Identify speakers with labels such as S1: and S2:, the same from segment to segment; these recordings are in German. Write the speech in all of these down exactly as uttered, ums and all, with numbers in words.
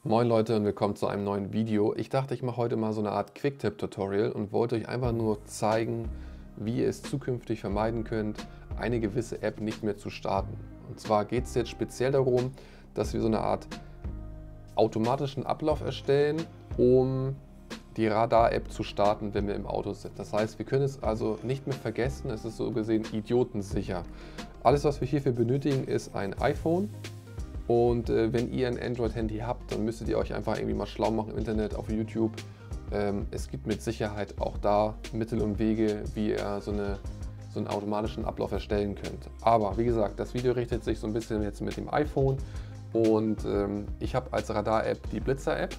S1: Moin Leute und willkommen zu einem neuen Video. Ich dachte, ich mache heute mal so eine Art Quicktip-Tutorial und wollte euch einfach nur zeigen, wie ihr es zukünftig vermeiden könnt, eine gewisse App nicht mehr zu starten. Und zwar geht es jetzt speziell darum, dass wir so eine Art automatischen Ablauf erstellen, um die Radar-App zu starten, wenn wir im Auto sind. Das heißt, wir können es also nicht mehr vergessen, es ist so gesehen idiotensicher. Alles, was wir hierfür benötigen, ist ein iPhone. Und äh, wenn ihr ein Android-Handy habt, dann müsstet ihr euch einfach irgendwie mal schlau machen im Internet, auf YouTube. Ähm, es gibt mit Sicherheit auch da Mittel und Wege, wie ihr so, eine, so einen automatischen Ablauf erstellen könnt. Aber wie gesagt, das Video richtet sich so ein bisschen jetzt mit dem iPhone. Und ähm, ich habe als Radar-App die Blitzer-App.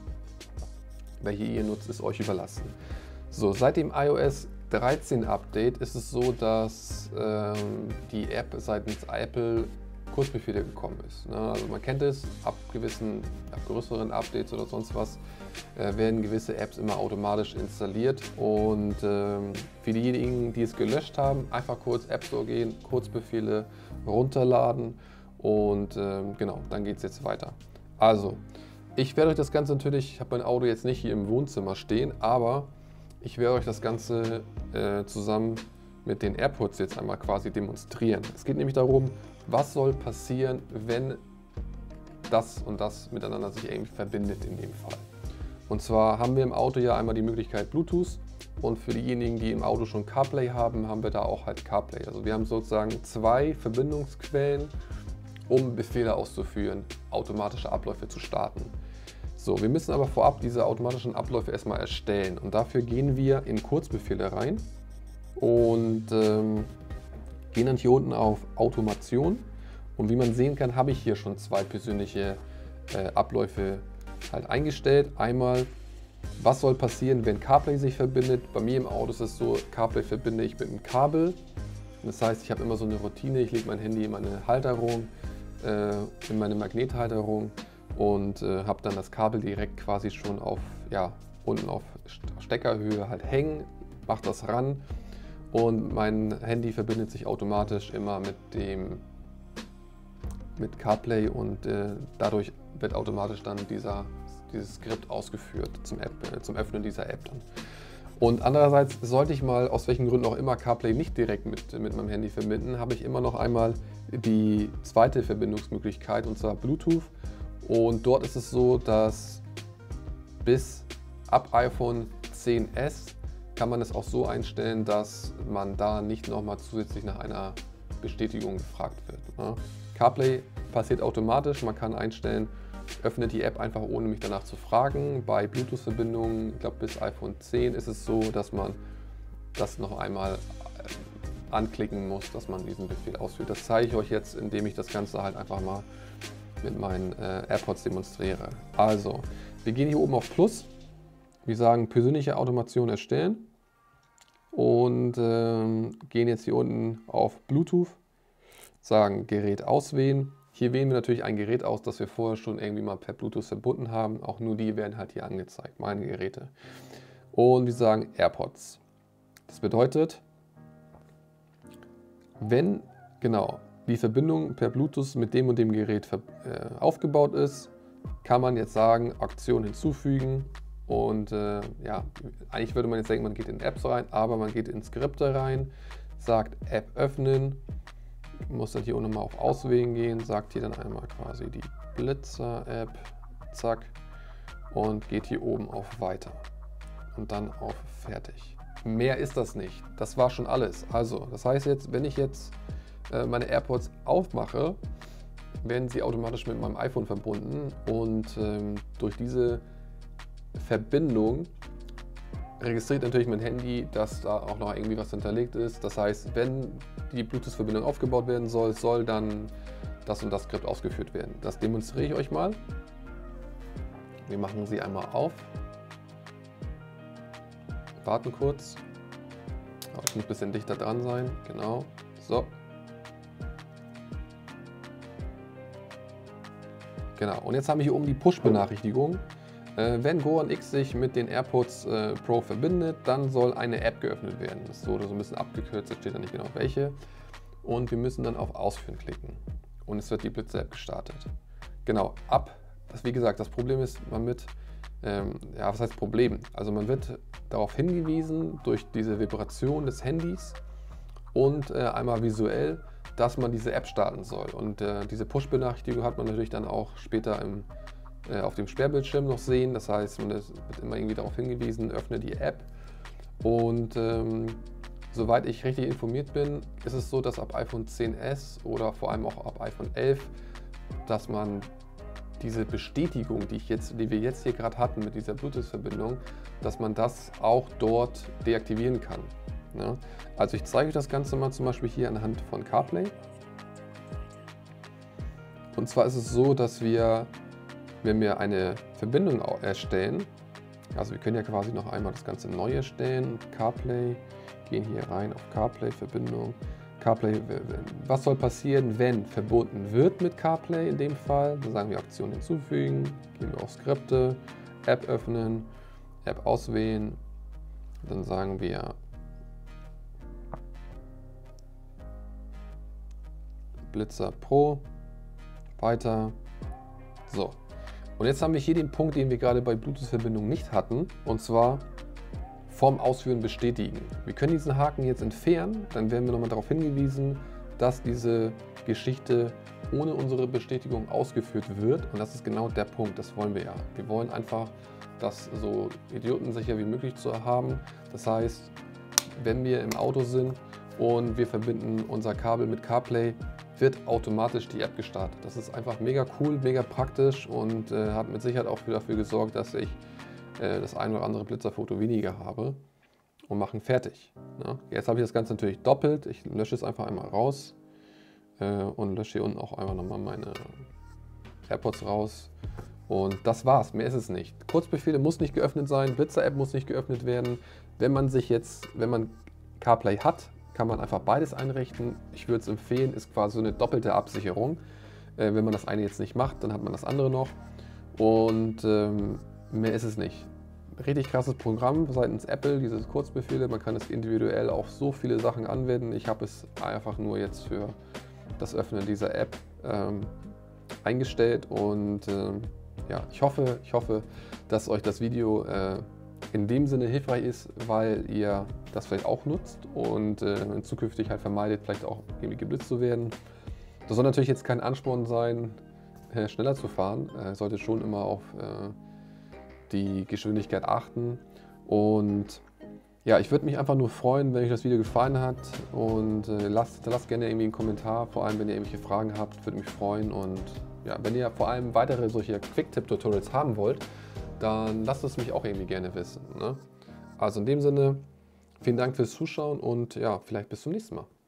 S1: Welche ihr nutzt, ist euch überlassen. So, seit dem i O S dreizehn Update ist es so, dass ähm, die App seitens Apple Kurzbefehle gekommen ist. Ne? Also man kennt es, ab gewissen, ab größeren Updates oder sonst was äh, werden gewisse Apps immer automatisch installiert und ähm, für diejenigen, die es gelöscht haben, einfach kurz App Store gehen, Kurzbefehle runterladen und ähm, genau, dann geht es jetzt weiter. Also, ich werde euch das Ganze natürlich, ich habe mein Auto jetzt nicht hier im Wohnzimmer stehen, aber ich werde euch das Ganze äh, zusammen mit den AirPods jetzt einmal quasi demonstrieren. Es geht nämlich darum, was soll passieren, wenn das und das miteinander sich irgendwie verbindet in dem Fall. Und zwar haben wir im Auto ja einmal die Möglichkeit Bluetooth und für diejenigen, die im Auto schon CarPlay haben, haben wir da auch halt CarPlay. Also wir haben sozusagen zwei Verbindungsquellen, um Befehle auszuführen, automatische Abläufe zu starten. So, wir müssen aber vorab diese automatischen Abläufe erstmal erstellen und dafür gehen wir in Kurzbefehle rein und ähm, gehen dann hier unten auf Automation und wie man sehen kann, habe ich hier schon zwei persönliche äh, Abläufe halt eingestellt. Einmal, was soll passieren, wenn CarPlay sich verbindet? Bei mir im Auto ist es so, CarPlay verbinde ich mit einem Kabel. Das heißt, ich habe immer so eine Routine, ich lege mein Handy in meine Halterung, äh, in meine Magnethalterung und äh, habe dann das Kabel direkt quasi schon auf, ja, unten auf Steckerhöhe halt hängen, mache das ran. Und mein Handy verbindet sich automatisch immer mit dem mit CarPlay und äh, dadurch wird automatisch dann dieser, dieses Skript ausgeführt zum, App, äh, zum Öffnen dieser App dann. Und andererseits sollte ich mal, aus welchen Gründen auch immer, CarPlay nicht direkt mit, mit meinem Handy verbinden, habe ich immer noch einmal die zweite Verbindungsmöglichkeit und zwar Bluetooth. Und dort ist es so, dass bis ab iPhone zehn S kann man es auch so einstellen, dass man da nicht nochmal zusätzlich nach einer Bestätigung gefragt wird. Ne? CarPlay passiert automatisch, man kann einstellen, öffnet die App einfach ohne mich danach zu fragen. Bei Bluetooth-Verbindungen, ich glaube bis iPhone zehn ist es so, dass man das noch einmal anklicken muss, dass man diesen Befehl ausführt. Das zeige ich euch jetzt, indem ich das Ganze halt einfach mal mit meinen äh, AirPods demonstriere. Also, wir gehen hier oben auf Plus. Wir sagen persönliche Automation erstellen und ähm, gehen jetzt hier unten auf Bluetooth, sagen Gerät auswählen. Hier wählen wir natürlich ein Gerät aus, das wir vorher schon irgendwie mal per Bluetooth verbunden haben. Auch nur die werden halt hier angezeigt, meine Geräte. Und wir sagen AirPods. Das bedeutet, wenn genau die Verbindung per Bluetooth mit dem und dem Gerät äh, aufgebaut ist, kann man jetzt sagen, Aktion hinzufügen. Und äh, ja, eigentlich würde man jetzt denken, man geht in Apps rein, aber man geht in Skripte rein, sagt App öffnen, muss dann hier unten mal auf Auswählen gehen, sagt hier dann einmal quasi die Blitzer-App, zack, und geht hier oben auf Weiter und dann auf Fertig. Mehr ist das nicht, das war schon alles. Also, das heißt jetzt, wenn ich jetzt äh, meine AirPods aufmache, werden sie automatisch mit meinem iPhone verbunden und ähm, durch diese Verbindung registriert natürlich mein Handy, dass da auch noch irgendwie was hinterlegt ist. Das heißt, wenn die Bluetooth-Verbindung aufgebaut werden soll, soll dann das und das Skript ausgeführt werden. Das demonstriere ich euch mal. Wir machen sie einmal auf. Warten kurz. Aber ich muss ein bisschen dichter dran sein. Genau. So. Genau. Und jetzt haben wir hier oben die Push-Benachrichtigung. Äh, wenn Goran X sich mit den AirPods äh, Pro verbindet, dann soll eine App geöffnet werden. Das ist so oder so ein bisschen abgekürzt, da steht da nicht genau welche. Und wir müssen dann auf Ausführen klicken. Und es wird die Blitzer-App gestartet. Genau, ab das, wie gesagt, das Problem ist, man wird, ähm, ja, was heißt Problem? Also man wird darauf hingewiesen durch diese Vibration des Handys und äh, einmal visuell, dass man diese App starten soll. Und äh, diese Push-Benachrichtigung hat man natürlich dann auch später im, äh, auf dem Sperrbildschirm noch sehen. Das heißt, man wird immer irgendwie darauf hingewiesen, öffne die App. Und ähm, soweit ich richtig informiert bin, ist es so, dass ab iPhone X S oder vor allem auch ab iPhone elf, dass man diese Bestätigung, die, ich jetzt, die wir jetzt hier gerade hatten mit dieser Bluetooth-Verbindung, dass man das auch dort deaktivieren kann. Ja? Also ich zeige euch das Ganze mal zum Beispiel hier anhand von CarPlay. Und zwar ist es so, dass wir, wenn wir eine Verbindung erstellen, also wir können ja quasi noch einmal das Ganze neu erstellen, CarPlay, gehen hier rein auf CarPlay, Verbindung, CarPlay, was soll passieren, wenn verbunden wird mit CarPlay in dem Fall, dann sagen wir Option hinzufügen, gehen wir auf Skripte, App öffnen, App auswählen, dann sagen wir Blitzer Pro, weiter, so. Und jetzt haben wir hier den Punkt, den wir gerade bei Bluetooth-Verbindung nicht hatten, und zwar vorm Ausführen bestätigen. Wir können diesen Haken jetzt entfernen, dann werden wir nochmal darauf hingewiesen, dass diese Geschichte ohne unsere Bestätigung ausgeführt wird, und das ist genau der Punkt, das wollen wir ja. Wir wollen einfach das so idiotensicher wie möglich zu haben. Das heißt, wenn wir im Auto sind und wir verbinden unser Kabel mit CarPlay, wird automatisch die App gestartet. Das ist einfach mega cool, mega praktisch und äh, hat mit Sicherheit auch dafür gesorgt, dass ich äh, das ein oder andere Blitzerfoto weniger habe und machen fertig. Ja. Jetzt habe ich das Ganze natürlich doppelt. Ich lösche es einfach einmal raus äh, und lösche hier unten auch einfach nochmal meine AirPods raus. Und das war's, mehr ist es nicht. Kurzbefehle muss nicht geöffnet sein, Blitzer-App muss nicht geöffnet werden. Wenn man sich jetzt, wenn man CarPlay hat, kann man einfach beides einrichten. Ich würde es empfehlen, ist quasi so eine doppelte Absicherung. Äh, wenn man das eine jetzt nicht macht, dann hat man das andere noch. Und ähm, mehr ist es nicht. Richtig krasses Programm seitens Apple, diese Kurzbefehle. Man kann es individuell auf so viele Sachen anwenden. Ich habe es einfach nur jetzt für das Öffnen dieser App ähm, eingestellt. Und ähm, ja, ich hoffe, ich hoffe, dass euch das Video äh, in dem Sinne hilfreich ist, weil ihr das vielleicht auch nutzt und äh, zukünftig halt vermeidet, vielleicht auch irgendwie geblitzt zu werden. Das soll natürlich jetzt kein Ansporn sein, äh, schneller zu fahren. Äh, sollte schon immer auf äh, die Geschwindigkeit achten. Und ja, ich würde mich einfach nur freuen, wenn euch das Video gefallen hat, und äh, lasst, lasst gerne irgendwie einen Kommentar, vor allem wenn ihr irgendwelche Fragen habt, würde mich freuen. Und ja, wenn ihr vor allem weitere solche Quick-Tip-Tutorials haben wollt, dann lasst es mich auch irgendwie gerne wissen. Ne? Also in dem Sinne, vielen Dank fürs Zuschauen und ja, vielleicht bis zum nächsten Mal.